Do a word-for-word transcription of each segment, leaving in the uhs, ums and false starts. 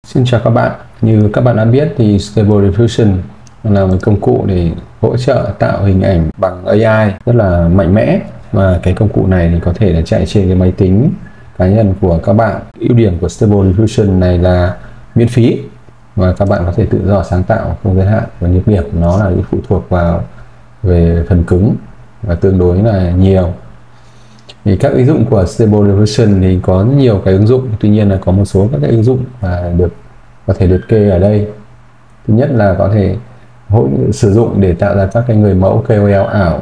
Xin chào các bạn. Như các bạn đã biết thì Stable Diffusion là một công cụ để hỗ trợ tạo hình ảnh bằng a i rất là mạnh mẽ, và cái công cụ này thì có thể là chạy trên cái máy tính cá nhân của các bạn. Ưu điểm của Stable Diffusion này là miễn phí và các bạn có thể tự do sáng tạo không giới hạn, và nhược điểm của nó là phụ thuộc vào về phần cứng và tương đối là nhiều. Thì các ứng dụng của Stable Diffusion thì có nhiều cái ứng dụng, tuy nhiên là có một số các cái ứng dụng mà được có thể liệt kê ở đây. Thứ nhất là có thể hỗ sử dụng để tạo ra các cái người mẫu ca o lờ ảo,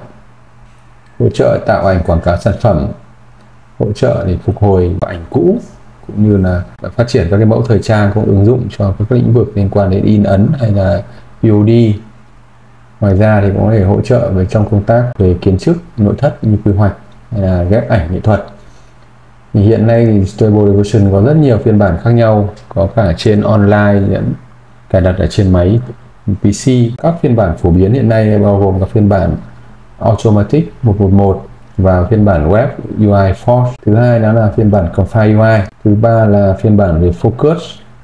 hỗ trợ tạo ảnh quảng cáo sản phẩm, hỗ trợ để phục hồi ảnh cũ, cũng như là phát triển các cái mẫu thời trang cũng ứng dụng cho các lĩnh vực liên quan đến in ấn hay là pê ô đê. Ngoài ra thì cũng có thể hỗ trợ về trong công tác về kiến trúc nội thất như quy hoạch hay là ghép ảnh nghệ thuật. Thì hiện nay thì Stable Diffusion có rất nhiều phiên bản khác nhau, có cả trên online lẫn cài đặt ở trên máy pê xê. Các phiên bản phổ biến hiện nay bao gồm các phiên bản Automatic một một một và phiên bản Web u i Force. Thứ hai đó là phiên bản Config u i. Thứ ba là phiên bản về Focus,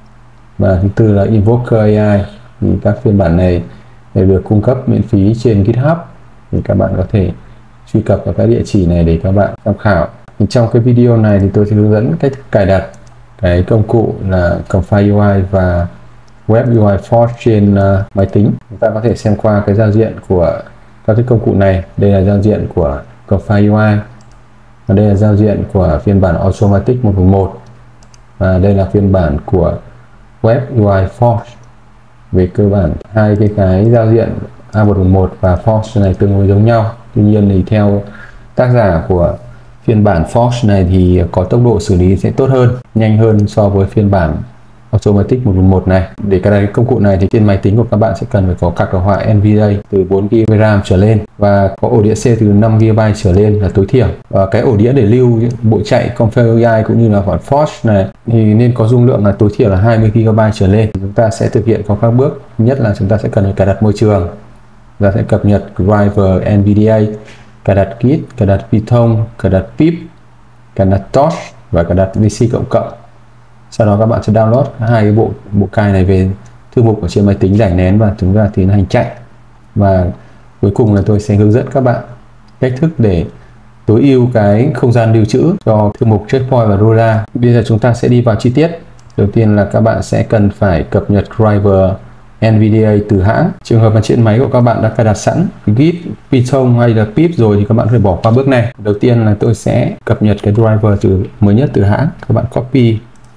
và thứ tư là Invoker a i. Thì các phiên bản này đều được cung cấp miễn phí trên GitHub, thì các bạn có thể truy cập vào cái địa chỉ này để các bạn tham khảo. Thì trong cái video này thì tôi sẽ hướng dẫn cách cài đặt cái công cụ là Config u i và Web u i Force trên uh, máy tính. Chúng ta có thể xem qua cái giao diện của các cái công cụ này. Đây là giao diện của Config u i, và đây là giao diện của phiên bản Automatic một một một, và đây là phiên bản của Web u i Force. Về cơ bản hai cái cái giao diện A một một một và Force này tương đối giống nhau. Tuy nhiên thì theo tác giả của phiên bản Force này thì có tốc độ xử lý sẽ tốt hơn, nhanh hơn so với phiên bản Automatic một một một này. Để cài đặt công cụ này thì trên máy tính của các bạn sẽ cần phải có card đồ họa NVIDIA từ bốn gi ga bai RAM trở lên, và có ổ đĩa C từ năm gi ga bai trở lên là tối thiểu. Và cái ổ đĩa để lưu bộ chạy Config u i cũng như là bản Force này thì nên có dung lượng là tối thiểu là hai mươi gi ga bai trở lên. Chúng ta sẽ thực hiện có các bước. Nhất là chúng ta sẽ cần phải cài đặt môi trường, chúng ta sẽ cập nhật driver NVIDIA, cài đặt Git, cài đặt Python, cài đặt pip, cài đặt torch và cài đặt vê xê cộng cộng. Sau đó các bạn sẽ download hai cái bộ bộ cài này về thư mục ở trên máy tính, giải nén và chúng ta tiến hành chạy. Và cuối cùng là tôi sẽ hướng dẫn các bạn cách thức để tối ưu cái không gian lưu trữ cho thư mục Checkpoint và Rora. Bây giờ chúng ta sẽ đi vào chi tiết. Đầu tiên là các bạn sẽ cần phải cập nhật driver NVIDIA từ hãng. Trường hợp mà trên máy của các bạn đã cài đặt sẵn Git, Python hay là pip rồi thì các bạn phải bỏ qua bước này. Đầu tiên là tôi sẽ cập nhật cái driver từ mới nhất từ hãng. Các bạn copy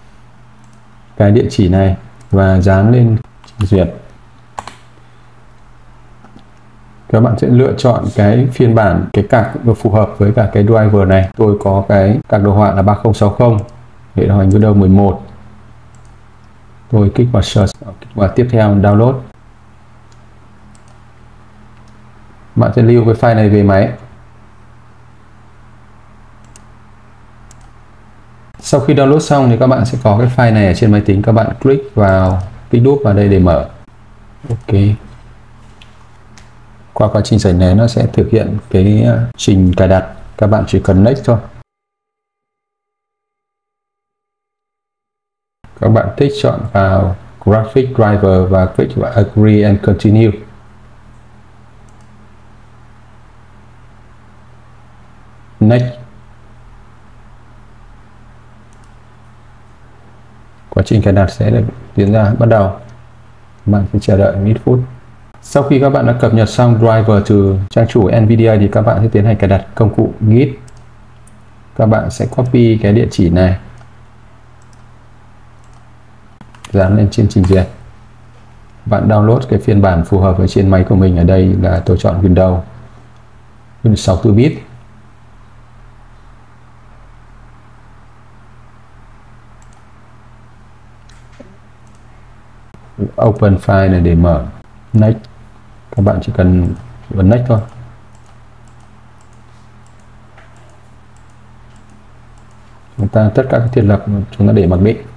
cái địa chỉ này và dán lên trình duyệt. Các bạn sẽ lựa chọn cái phiên bản, cái card phù hợp với cả cái driver này. Tôi có cái card đồ họa là ba không sáu không, hệ điều hành Windows mười một. Tôi kích vào search và tiếp theo download. Bạn sẽ lưu cái file này về máy. Sau khi download xong thì các bạn sẽ có cái file này ở trên máy tính. Các bạn click vào, kích đúp vào đây để mở. Ok. Qua quá trình giải nén nó sẽ thực hiện cái trình cài đặt. Các bạn chỉ cần next thôi. Các bạn tích chọn vào Graphic Driver và click vào Agree and Continue. Next. Quá trình cài đặt sẽ được diễn ra bắt đầu. Bạn sẽ chờ đợi ít phút. Sau khi các bạn đã cập nhật xong driver từ trang chủ NVIDIA thì các bạn sẽ tiến hành cài đặt công cụ Git. Các bạn sẽ copy cái địa chỉ này, dán lên trên trình duyệt. Bạn download cái phiên bản phù hợp với trên máy của mình. Ở đây là tôi chọn Windows Windows sáu mươi tư bit. Open file này để mở. Next. Các bạn chỉ cần bấm next thôi. Chúng ta tất cả các thiết lập chúng ta để mặc định.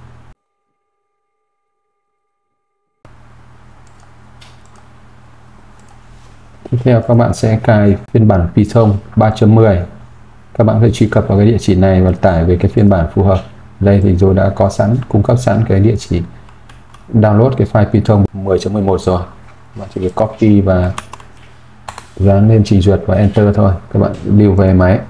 Tiếp theo các bạn sẽ cài phiên bản Python ba chấm mười. Các bạn phải truy cập vào cái địa chỉ này và tải về cái phiên bản phù hợp. Đây thì rồi đã có sẵn, cung cấp sẵn cái địa chỉ download cái file Python mười chấm mười một rồi. Các bạn chỉ việc copy và dán lên trình duyệt và enter thôi. Các bạn lưu về máy.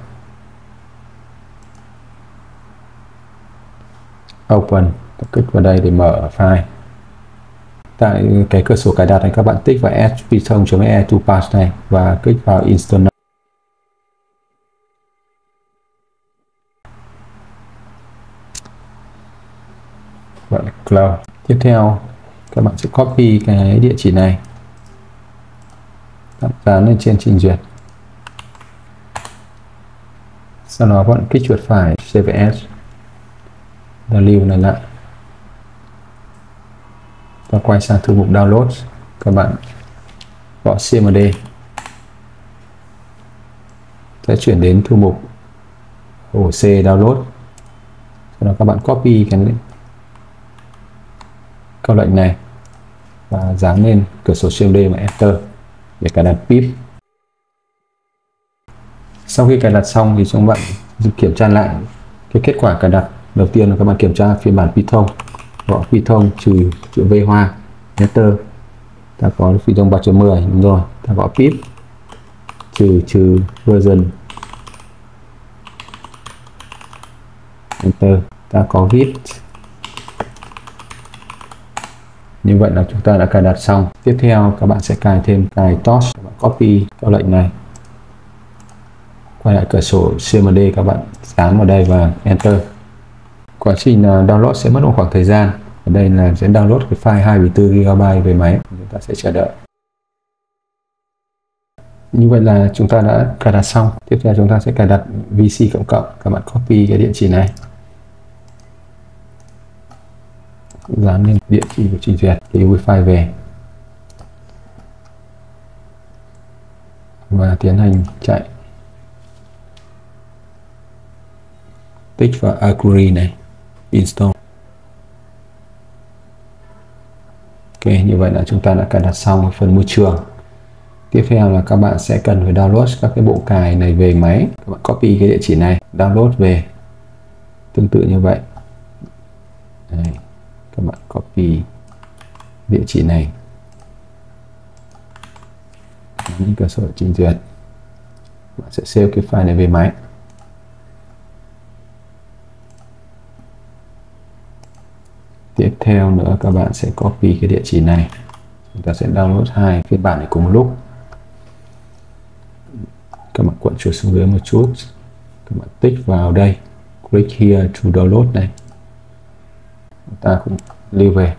Open, kích vào đây để mở file. Tại cái cửa sổ cài đặt này các bạn tích vào add python.e toolpath này và kích vào install. Bạn close. Tiếp theo các bạn sẽ copy cái địa chỉ này, dán lên trên trình duyệt. Sau đó bạn kích chuột phải save as và lưu này lại và quay sang thư mục download. Các bạn gõ cmd sẽ chuyển đến thư mục ổ C download. Sau đó các bạn copy cái câu lệnh này và dán lên cửa sổ cmd và enter để cài đặt pip. Sau khi cài đặt xong thì chúng bạn kiểm tra lại cái kết quả cài đặt. Đầu tiên là các bạn kiểm tra phiên bản Python, gõ Python trừ chữ V hoa, enter. Ta có Python ba chấm mười, đúng rồi. Ta gõ pip trừ trừ version, enter. Ta có git. Như vậy là chúng ta đã cài đặt xong. Tiếp theo các bạn sẽ cài thêm cài torch. Các bạn copy câu lệnh này, quay lại cửa sổ cmd, các bạn dán vào đây và enter. Quá trình download sẽ mất một khoảng thời gian. Ở đây là sẽ download cái file hai mươi tư gi ga bai về máy. Chúng ta sẽ chờ đợi. Như vậy là chúng ta đã cài đặt xong. Tiếp theo chúng ta sẽ cài đặt vê xê cộng cộng. Các bạn copy cái địa chỉ này, dán lên địa chỉ của trình duyệt, cái wifi về và tiến hành chạy. Tích vào Arcury này, install. Ok, như vậy là chúng ta đã cài đặt xong phần môi trường. Tiếp theo là các bạn sẽ cần phải download các cái bộ cài này về máy. Các bạn copy cái địa chỉ này, download về. Tương tự như vậy. Đây, các bạn copy địa chỉ này, những cơ sở trình duyệt. Các bạn sẽ save cái file này về máy. Tiếp theo nữa các bạn sẽ copy cái địa chỉ này. Chúng ta sẽ download hai phiên bản này cùng một lúc. Các bạn cuộn chuột xuống dưới một chút. Các bạn tích vào đây, click here to download này. Chúng ta cũng lưu về.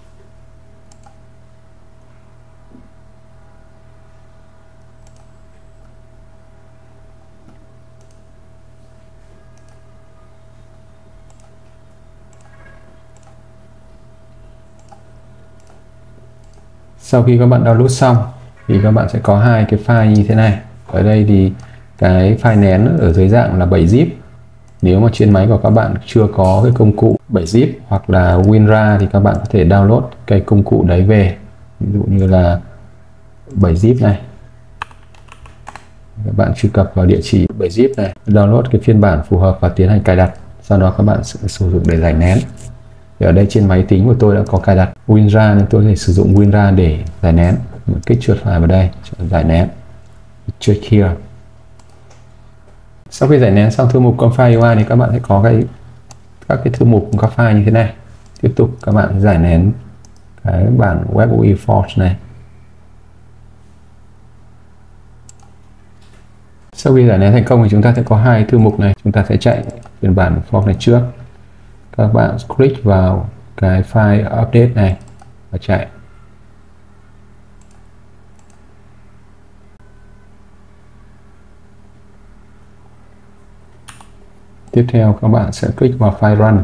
Sau khi các bạn download xong thì các bạn sẽ có hai cái file như thế này. Ở đây thì cái file nén ở dưới dạng là bảy zip. Nếu mà trên máy của các bạn chưa có cái công cụ bảy zip hoặc là WinRAR thì các bạn có thể download cái công cụ đấy về. Ví dụ như là bảy zip này. Các bạn truy cập vào địa chỉ bảy zip này, download cái phiên bản phù hợp và tiến hành cài đặt. Sau đó các bạn sẽ sử dụng để giải nén. Thì ở đây trên máy tính của tôi đã có cài đặt WinRAR nên tôi có thể sử dụng WinRAR để giải nén. Mình kích chuột phải vào đây, chọn giải nén, check here. Sau khi giải nén xong thư mục Config u i thì các bạn sẽ có cái các cái thư mục các file như thế này. Tiếp tục các bạn giải nén cái bản web u i Force này. Sau khi giải nén thành công thì chúng ta sẽ có hai thư mục này. Chúng ta sẽ chạy phiên bản Force này trước. Các bạn click vào cái file update này và chạy. Tiếp theo các bạn sẽ click vào file run.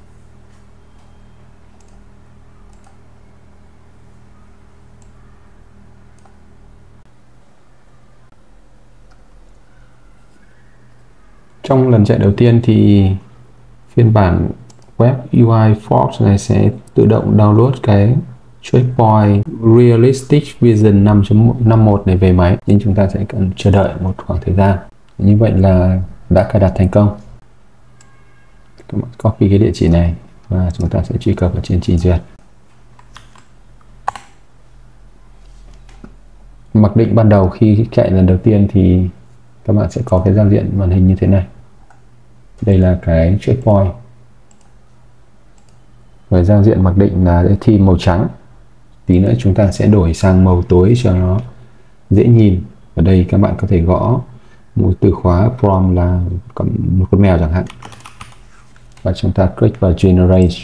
Trong lần chạy đầu tiên thì phiên bản web u i Force này sẽ tự động download cái Checkpoint Realistic Vision năm chấm năm một này về máy, nhưng chúng ta sẽ cần chờ đợi một khoảng thời gian. Như vậy là đã cài đặt thành công. Các bạn copy cái địa chỉ này và chúng ta sẽ truy cập vào trên trình duyệt. Mặc định ban đầu khi chạy lần đầu tiên thì các bạn sẽ có cái giao diện màn hình như thế này. Đây là cái checkpoint. Và giao diện mặc định là theme màu trắng. Tí nữa chúng ta sẽ đổi sang màu tối cho nó dễ nhìn. Ở đây các bạn có thể gõ một từ khóa prompt là một con mèo chẳng hạn. Và chúng ta click vào Generate.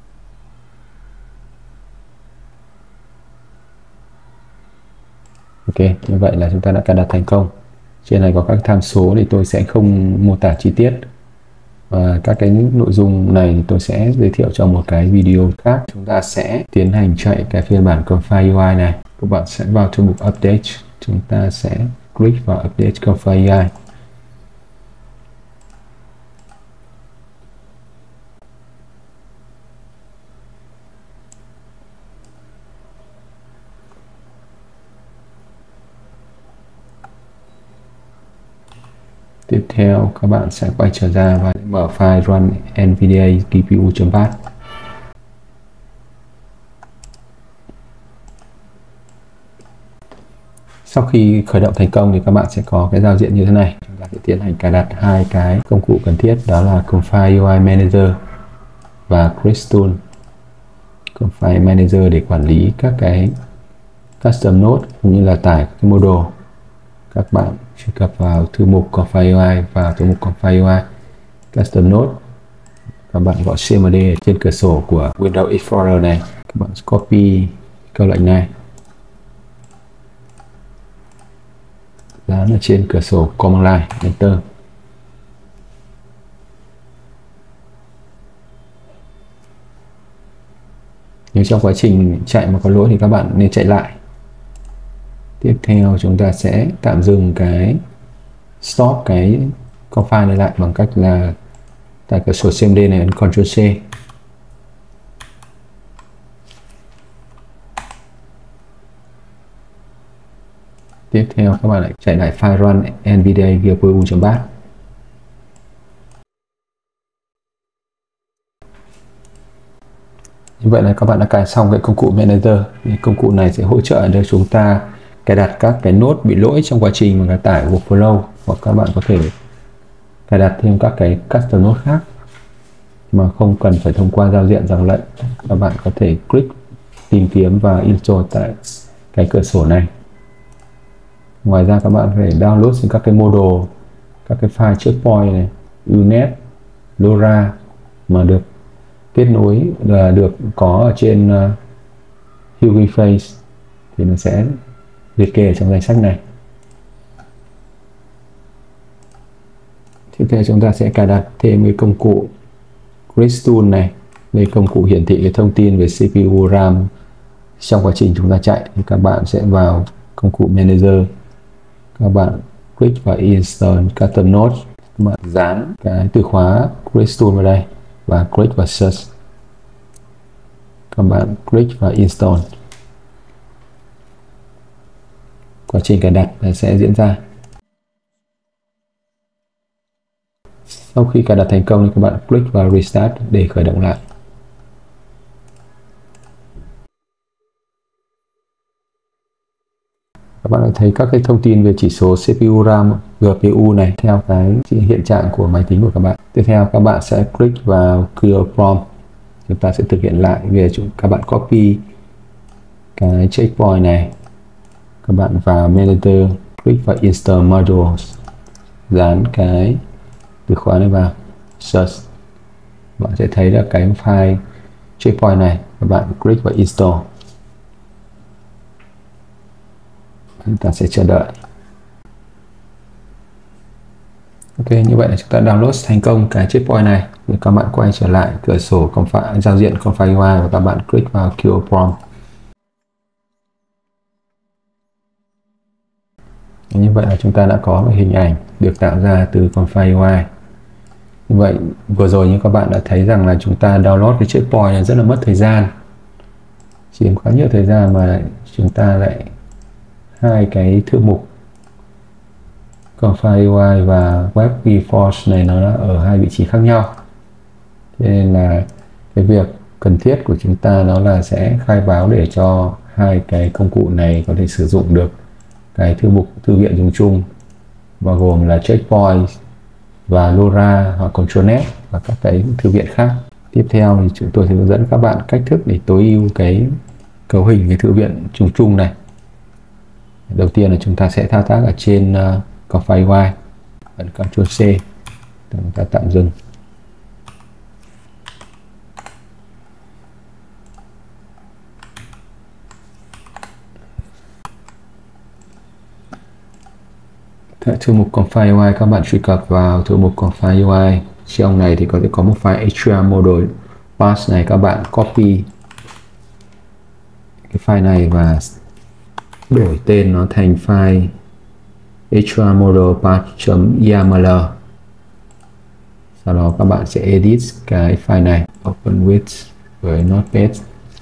Ok, như vậy là chúng ta đã cài đặt thành công. Trên này có các tham số thì tôi sẽ không mô tả chi tiết. Và các cái nội dung này thì tôi sẽ giới thiệu trong một cái video khác. Chúng ta sẽ tiến hành chạy cái phiên bản Config u i này. Các bạn sẽ vào thư mục Update. Chúng ta sẽ click vào Update Config u i. Tiếp theo các bạn sẽ quay trở ra và mở file run nvda gpu.bat. Sau khi khởi động thành công thì các bạn sẽ có cái giao diện như thế này. Chúng ta sẽ tiến hành cài đặt hai cái công cụ cần thiết, đó là Config u i Manager và Crystal. Config Manager để quản lý các cái custom node cũng như là tải cái module. Các bạn truy cập vào thư mục Config u i và thư mục Config u i Custom Node. Các bạn gõ cmd trên cửa sổ của Windows Explorer này. Các bạn copy câu lệnh này, dán ở trên cửa sổ Command Line, Enter. Nếu trong quá trình chạy mà có lỗi thì các bạn nên chạy lại. Tiếp theo chúng ta sẽ tạm dừng cái stop cái con file này lại bằng cách là tại cửa sổ cmd này ấn Ctrl C. Tiếp theo các bạn lại chạy lại file run nvda gpu.bat. Như vậy là các bạn đã cài xong cái công cụ Manager. Công cụ này sẽ hỗ trợ cho chúng ta cài đặt các cái node bị lỗi trong quá trình mà tải workflow, hoặc các bạn có thể cài đặt thêm các cái custom node khác mà không cần phải thông qua giao diện rằng lệnh. Các bạn có thể click tìm kiếm và install tại cái cửa sổ này. Ngoài ra các bạn có thể download các cái module, các cái file checkpoint này, unet, LoRa mà được kết nối là được có ở trên uh, Hugging Face thì nó sẽ liệt kê ở trong danh sách này. Tiếp theo chúng ta sẽ cài đặt thêm cái công cụ Crystal này. Đây công cụ hiển thị cái thông tin về xê pê u, RAM trong quá trình chúng ta chạy. Thì các bạn sẽ vào công cụ Manager, các bạn click vào Install Custom Node, các bạn dán cái từ khóa Crystal vào đây và click vào Search. Các bạn click vào Install. Quá trình cài đặt sẽ diễn ra. Sau khi cài đặt thành công thì các bạn click vào Restart để khởi động lại. Các bạn thấy các cái thông tin về chỉ số xê pê u, RAM, giê pê u này theo cái hiện trạng của máy tính của các bạn. Tiếp theo các bạn sẽ click vào Clear Prompt. Chúng ta sẽ thực hiện lại về chúng các bạn copy cái checkpoint này. Các bạn vào Manager, click vào Install Modules, dán cái từ khóa này vào Search. Bạn sẽ thấy được cái file checkpoint này. Các bạn click vào Install. Chúng ta sẽ chờ đợi. Ok, như vậy là chúng ta download thành công cái checkpoint này. Thì các bạn quay trở lại cửa sổ config, giao diện Config u i và các bạn click vào Clear Prompt. Như vậy là chúng ta đã có một hình ảnh được tạo ra từ Config u i. Như vậy vừa rồi như các bạn đã thấy rằng là chúng ta download cái checkpoint này rất là mất thời gian, chiếm khá nhiều thời gian, mà chúng ta lại hai cái thư mục Config u i và Web GeForce này nó ở hai vị trí khác nhau. Thế nên là cái việc cần thiết của chúng ta đó là sẽ khai báo để cho hai cái công cụ này có thể sử dụng được cái thư mục thư viện dùng chung, bao gồm là Checkpoint và LoRa hoặc ControlNet và các cái thư viện khác. Tiếp theo thì chúng tôi sẽ hướng dẫn các bạn cách thức để tối ưu cái cấu hình cái thư viện chung chung này. Đầu tiên là chúng ta sẽ thao tác ở trên uh, Config u i, ấn Ctrl C, chúng ta tạm dừng. Tại thư mục Config u i, các bạn truy cập vào thư mục Config u i. Trong này thì có thể có một file extra model path này, các bạn copy cái file này và đổi tên nó thành file extra model path.yaml. Sau đó các bạn sẽ edit cái file này, open with với Notepad.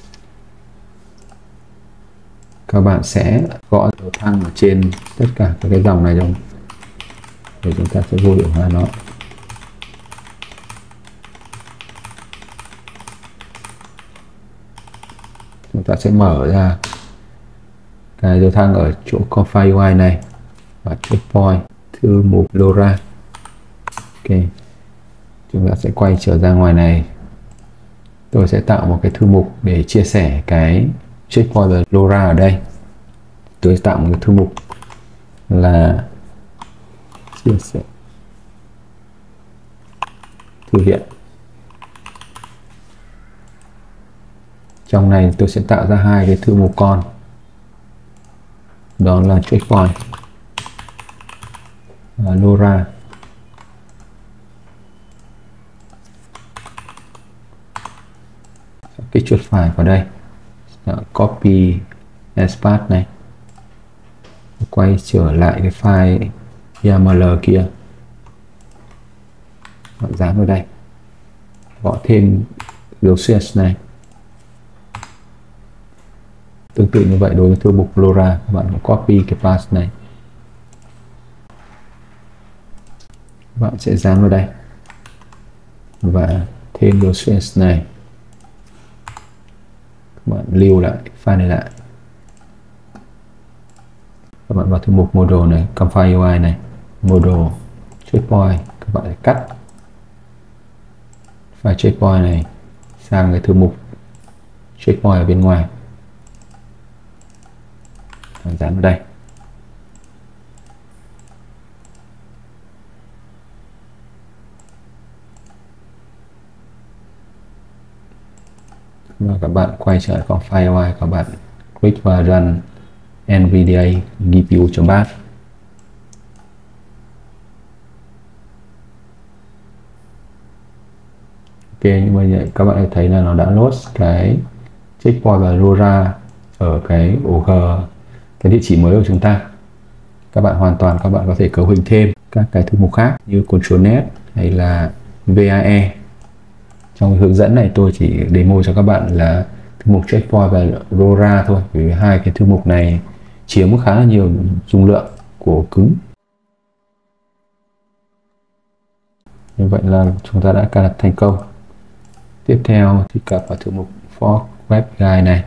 Các bạn sẽ gõ dấu thăng ở trên tất cả các cái dòng này trong để chúng ta sẽ vô hiệu hóa nó. Chúng ta sẽ mở ra cái dấu thăng ở chỗ Config u i này và Checkpoint, thư mục LoRa. Ok, chúng ta sẽ quay trở ra ngoài này. Tôi sẽ tạo một cái thư mục để chia sẻ cái Checkpoint và LoRa ở đây. Tôi sẽ tạo một cái thư mục là chia sẻ thư viện. Trong này tôi sẽ tạo ra hai cái thư mục con, đó là Checkpoint và LoRa. Kích chuột phải vào đây, copy as path này, quay trở lại cái file yaml kia, dán vào đây, gõ thêm dấu slash này. Tương tự như vậy đối với thư mục LoRa, các bạn copy cái path này, các bạn sẽ dán vào đây và thêm dấu slash này. Các bạn lưu lại file này lại. Các bạn vào thư mục model này, Config u i này, model Checkpoint, các bạn sẽ cắt file Checkpoint này sang cái thư mục Checkpoint ở bên ngoài, dán vào đây. Và các bạn quay trở lại Config u i, các bạn click vào run NVDA giê pê u.bat. Ok, như vậy các bạn thấy là nó đã load cái Checkpoint và LoRa ở cái ổ G, cái địa chỉ mới của chúng ta. Các bạn hoàn toàn các bạn có thể cấu hình thêm các cái thư mục khác như ControlNet hay là vê a e. Trong hướng dẫn này tôi chỉ demo cho các bạn là thư mục Checkpoint và LoRa thôi, vì hai cái thư mục này chiếm khá là nhiều dung lượng của cứng. Như vậy là chúng ta đã cài đặt thành công. Tiếp theo truy cập vào thư mục Fork Web Guide này.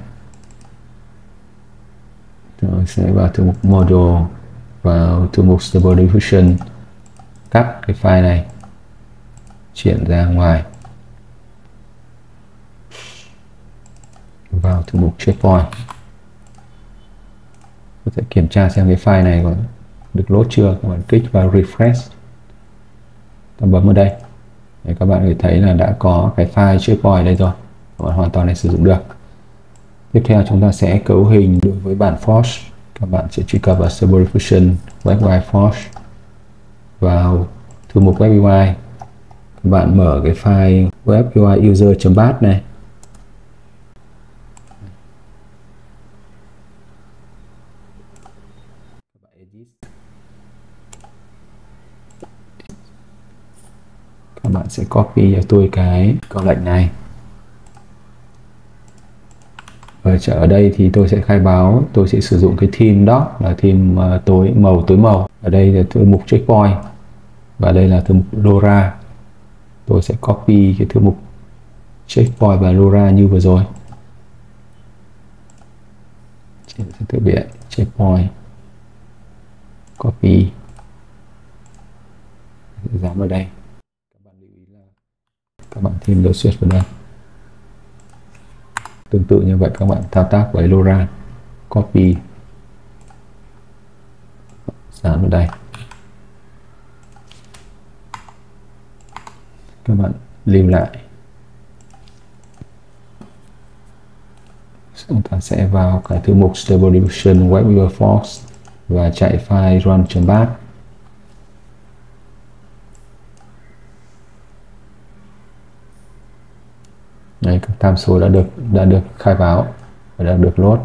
Tôi sẽ vào thư mục Model, vào thư mục Stable Diffusion, cắt cái file này, chuyển ra ngoài, vào thư mục Checkpoint. Có thể kiểm tra xem cái file này có được load chưa. Các bạn kích vào Refresh, ta bấm vào đây để các bạn có thể thấy là đã có cái file Checkpoint đây rồi, các bạn hoàn toàn để sử dụng được. Tiếp theo chúng ta sẽ cấu hình đối với bản Forge. Các bạn sẽ truy cập vào Stable Diffusion, Web u i Forge, vào thư mục Web u i. Các bạn mở cái file Web u i user.bat này. Các bạn sẽ copy cho tôi cái câu lệnh này. Ở ở đây thì tôi sẽ khai báo tôi sẽ sử dụng cái theme doc là theme uh, tối màu tối màu. Ở đây là thư mục Checkpoint và đây là thư mục LoRa. Tôi sẽ copy cái thư mục Checkpoint và LoRa như vừa rồi. Trên thư viện Checkpoint copy, dán vào đây. Các bạn lưu ý là các bạn thêm dấu xuyệt vào đây. Tương tự như vậy các bạn thao tác với LoRa, copy, dán vào đây. Các bạn lưu lại. Chúng ta sẽ vào cái thư mục Stable Diffusion WebViewer Fox và chạy file run.bat. Đấy, các tham số đã được đã được khai báo và đã được load.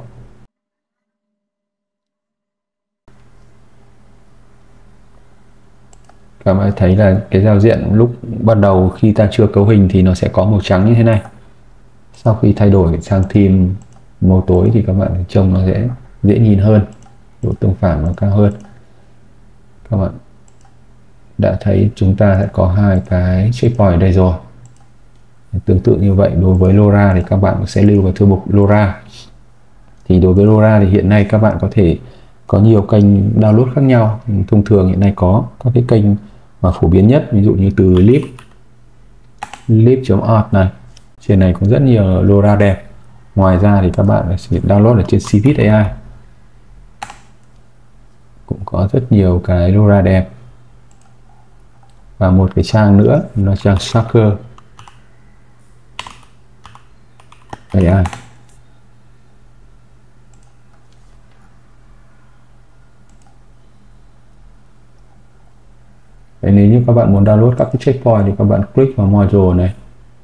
Các bạn thấy là cái giao diện lúc ban đầu khi ta chưa cấu hình thì nó sẽ có màu trắng như thế này. Sau khi thay đổi sang theme màu tối thì các bạn trông nó sẽ dễ nhìn hơn, độ tương phản nó cao hơn. Các bạn đã thấy chúng ta sẽ có hai cái checkpoint ở đây rồi. Tương tự như vậy đối với LoRa thì các bạn sẽ lưu vào thư mục LoRa. Thì đối với LoRa thì hiện nay các bạn có thể có nhiều kênh download khác nhau. Thông thường hiện nay có các cái kênh mà phổ biến nhất, ví dụ như từ lib lib.org này. Trên này có rất nhiều LoRa đẹp. Ngoài ra thì các bạn sẽ download ở trên Civit a i. Cũng có rất nhiều cái LoRa đẹp. Và một cái trang nữa là trang Shaker a i. Đấy, nếu như các bạn muốn download các cái checkpoint thì các bạn click vào module này.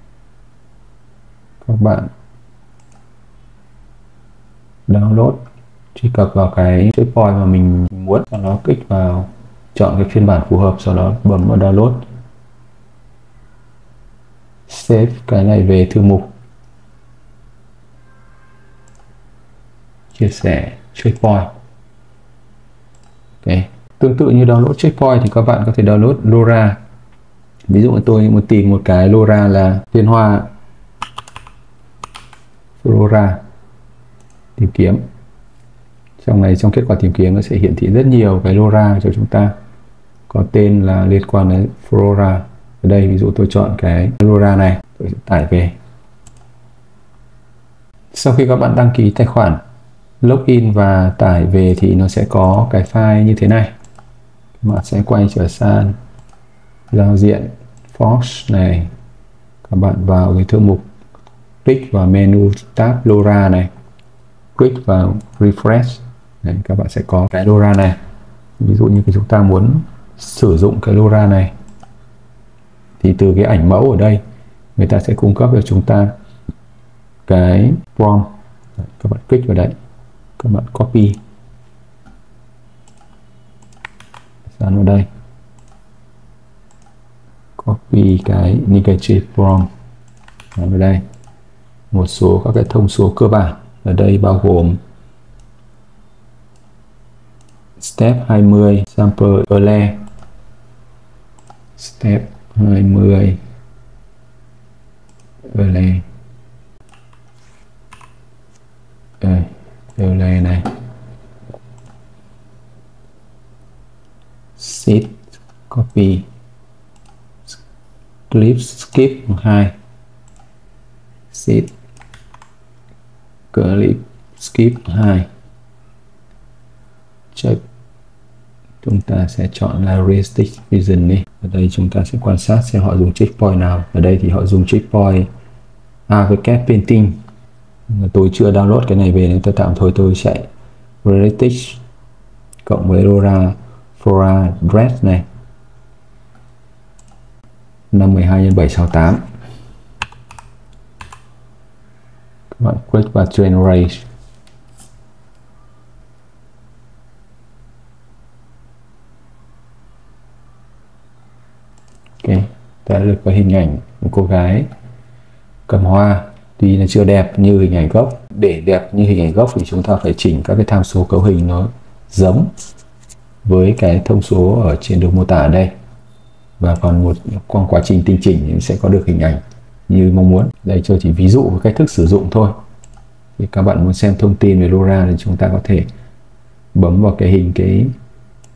Các bạn download, truy cập vào cái checkpoint mà mình muốn, sau đó click vào, chọn cái phiên bản phù hợp, sau đó bấm vào download. Save cái này về thư mục chia sẻ checkpoint. Ok. Tương tự như download checkpoint thì các bạn có thể download LoRa. Ví dụ tôi muốn tìm một cái LoRa là Liên Hoa LoRa, tìm kiếm. Trong này, trong kết quả tìm kiếm nó sẽ hiển thị rất nhiều cái LoRa cho chúng ta có tên là liên quan đến LoRa. Ở đây ví dụ tôi chọn cái LoRa này, tôi sẽ tải về. Sau khi các bạn đăng ký tài khoản, login và tải về thì nó sẽ có cái file như thế này. Các bạn sẽ quay trở sang giao diện Fox này. Các bạn vào cái thư mục, click vào menu tab LoRa này, click vào refresh. Đấy, các bạn sẽ có cái LoRa này. Ví dụ như chúng ta muốn sử dụng cái LoRa này thì từ cái ảnh mẫu ở đây người ta sẽ cung cấp cho chúng ta cái prompt. Đấy, các bạn click vào đấy, các bạn copy, dán vào đây, copy cái negative prompt, dán vào đây. Một số các cái thông số cơ bản ở đây bao gồm step hai mươi sample delay, step hai mươi delay, đây delay này, seed copy, clip skip hai, seed clip skip hai, check. Chúng ta sẽ chọn là realistic vision đi. Ở đây chúng ta sẽ quan sát xem họ dùng checkpoint nào. Ở đây thì họ dùng checkpoint a vê ca painting. Tôi chưa download cái này về nên tôi tạm thời tôi chạy realistic cộng với LoRa Flora Dress này, năm mười hai nhân bảy sáu tám. Các bạn click vào train race. Ok, ta đã được có hình ảnh một cô gái cầm hoa. Tuy là chưa đẹp như hình ảnh gốc. Để đẹp như hình ảnh gốc thì chúng ta phải chỉnh các cái tham số cấu hình nó giống với cái thông số ở trên được mô tả ở đây. Và còn một qua quá trình tinh chỉnh thì sẽ có được hình ảnh như mong muốn. Đây cho chỉ ví dụ cách thức sử dụng thôi. Thì các bạn muốn xem thông tin về LoRa thì chúng ta có thể bấm vào cái hình cái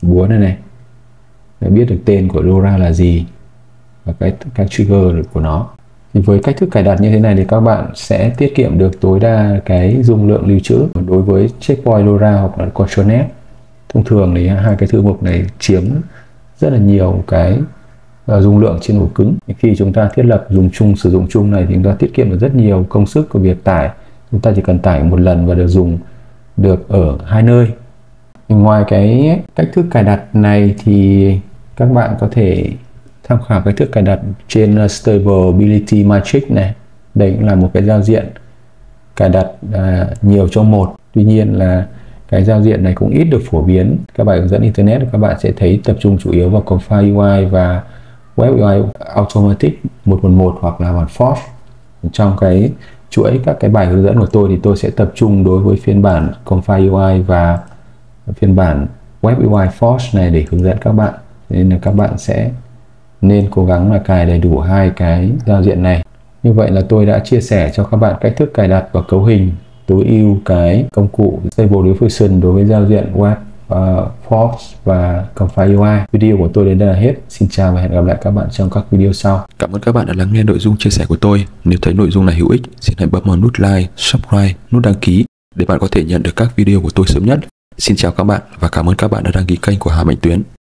búa này này, để biết được tên của LoRa là gì và cái các trigger của nó. Thì với cách thức cài đặt như thế này thì các bạn sẽ tiết kiệm được tối đa cái dung lượng lưu trữ. Đối với checkpoint LoRa hoặc là controlNet, thông thường thì hai cái thư mục này chiếm rất là nhiều cái uh, dung lượng trên ổ cứng. Khi chúng ta thiết lập dùng chung, sử dụng chung này thì chúng ta tiết kiệm được rất nhiều công sức của việc tải. Chúng ta chỉ cần tải một lần và được dùng được ở hai nơi. Ngoài cái cách thức cài đặt này thì các bạn có thể tham khảo cách thức cài đặt trên Stability Matrix này. Đây cũng là một cái giao diện cài đặt à, nhiều trong một. Tuy nhiên là cái giao diện này cũng ít được phổ biến. Các bài hướng dẫn internet các bạn sẽ thấy tập trung chủ yếu vào Config u i và Web u i Automatic một một một hoặc là bản Force. Trong cái chuỗi các cái bài hướng dẫn của tôi thì tôi sẽ tập trung đối với phiên bản Config u i và phiên bản Web u i Force này để hướng dẫn các bạn. Nên là các bạn sẽ nên cố gắng là cài đầy đủ hai cái giao diện này. Như vậy là tôi đã chia sẻ cho các bạn cách thức cài đặt và cấu hình tối ưu cái công cụ Stable Diffusion đối với giao diện Web uh, Force và Config u i. Video của tôi đến đây là hết. Xin chào và hẹn gặp lại các bạn trong các video sau. Cảm ơn các bạn đã lắng nghe nội dung chia sẻ của tôi. Nếu thấy nội dung này hữu ích, xin hãy bấm vào nút like, subscribe, nút đăng ký để bạn có thể nhận được các video của tôi sớm nhất. Xin chào các bạn và cảm ơn các bạn đã đăng ký kênh của Hà Mạnh Tuyến.